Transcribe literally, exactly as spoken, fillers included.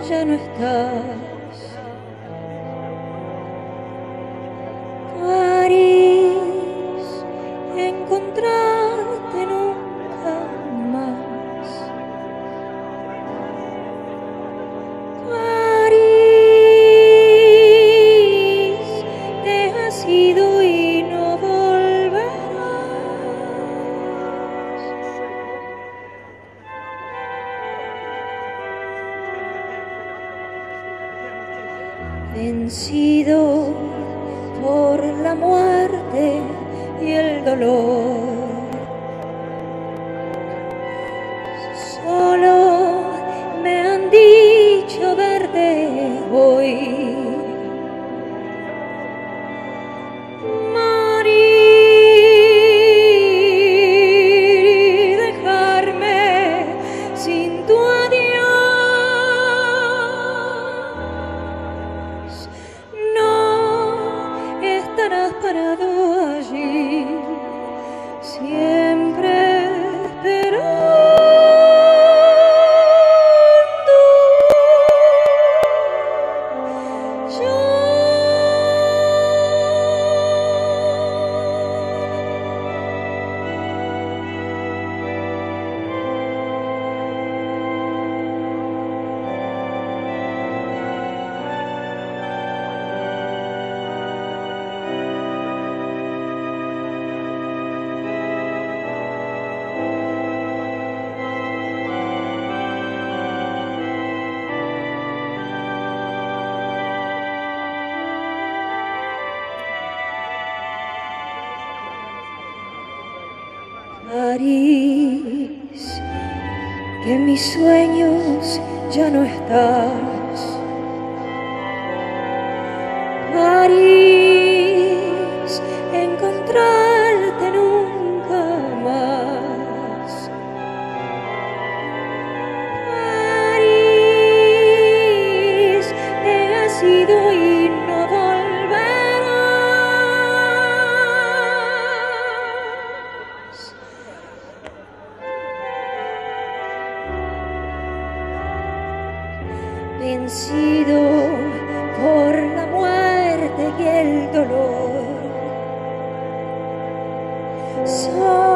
ya no estás. París, encontrarte nunca más. París, te has ido y no volverás. Vencido por la muerte y el dolor, solo me han dicho verte hoy. Morir, dejarme sin tu adiós. No estarás parado allí, siempre esperando. Yo París, que en mis sueños ya no estás. París, encontrarte nunca más. París, te has ido y no volverás. Vencido por la muerte y el dolor,